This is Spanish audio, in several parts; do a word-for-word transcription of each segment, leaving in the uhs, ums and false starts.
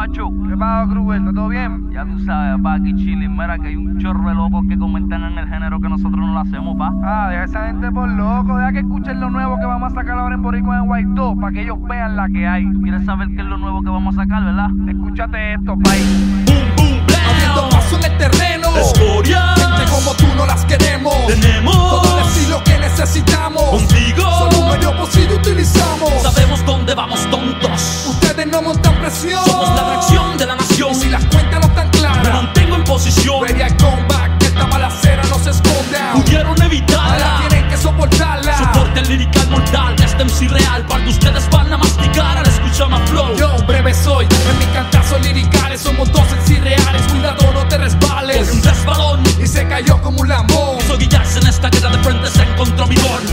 macho. ¿Qué pasa, Kruger? ¿Está todo bien? Ya tú sabes, pa, aquí chilling. Mira que hay un chorro de locos que comentan en el género que nosotros no lo hacemos, pa. Ah, deja esa gente por loco. Deja que escuchen lo nuevo que vamos a sacar ahora en Boricua en White dos, para que ellos vean la que hay. ¿Tú quieres saber qué es lo nuevo que vamos a sacar, verdad? Escúchate esto, país. Boom, boom, blam. Abriendo paso en el terreno. Escorias. Gente como tú no las queremos. Tenemos todo el estilo que necesitamos. Contigo. Solo un medio posible utilizamos. Sabemos dónde vamos tontos. Ustedes no montan presión. Somos la atracción de la nación. Y si las cuentas no están Me claras, mantengo en posición. ready al comeback. Que esta balacera no se esconda. Pudieron Ahora evitarla. tienen que soportarla. Soporte el lirical mortal. Este M C real. Para que ustedes van a masticar al escuchar más flow. Yo breve soy. En mis cantazos liricales somos dos en sí reales. Cuidado, no te resbales. Cogí un resbalón Y se cayó como un lambón. Quiso guillarse en esta guerra de frente. Se encontró mi don.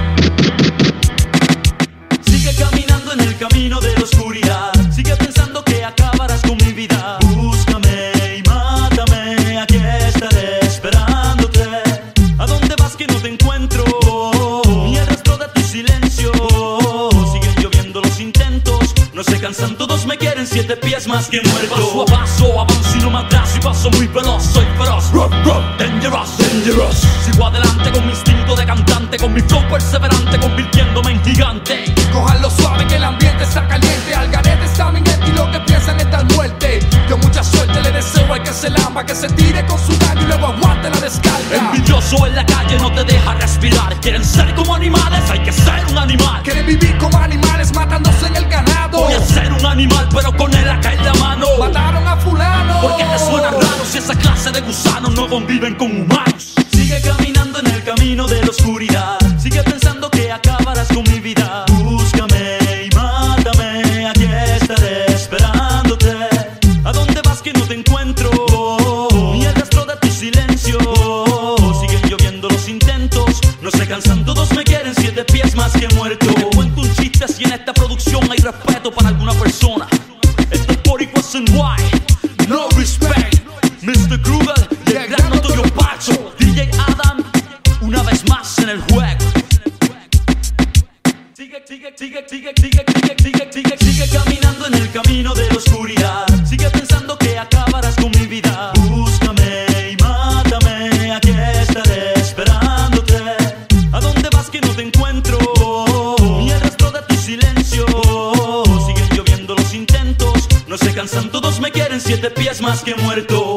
Sigue caminando en el camino de la oscuridad. Sigue pensando que acabarás con mi vida. Búscame y mátame. Aquí estaré esperándote. ¿A dónde vas que no te encuentro? Ni el rastro de tu silencio. Siguen lloviendo los intentos. No se cansan, todos me quieren. Siete pies más que muerto. Paso a paso, avanzo y no me atraso. Y paso muy veloz, soy feroz. Rock, rock, dangerous, dangerous. Sigo adelante con mi instinto de cantante. Con mi flow perseverante, convirtiéndome en gigante. Cojanlo suave que el ambiente está caliente. Al garete está mi gente y lo que piensan es dar muerte. Yo mucha suerte le deseo al que se lamba, que se tire con su daño y luego aguante la descarga. Envidioso en la calle no te deja respirar. Quieren ser como animales, hay que ser un animal. Quieren vivir como animales matándose en el ganado. Voy a ser un animal pero con el acá en la mano. Mataron a fulano. Porque te suena raro si esa clase de gusanos no conviven con humanos. Sigue caminando en el camino de la oscuridad. Sigue pensando que acabarás con mi vida. Búscame y mátame. Aquí estaré esperándote. ¿A dónde vas que no te encuentro? Ni el rastro de tu silencio. Siguen lloviendo los intentos. No se cansan, todos me quieren. Siete pies más que muerto. Te cuento un chiste si en esta producción hay respeto para alguna persona. Esto es Boricua en White. No respect. mister Kruger y el gran notorio Pacho. D J Adam, una vez más en el juego. Sigue, sigue, sigue, sigue, sigue, sigue, sigue, sigue, sigue caminando en el camino de la oscuridad. Sigue pensando que acabarás con mi vida. Búscame y mátame. Aquí estaré esperándote. ¿A dónde vas que no te encuentro? Ni el rastro de tu silencio. Siguen lloviendo los intentos. No se cansan, todos me quieren. Siete pies más que muerto.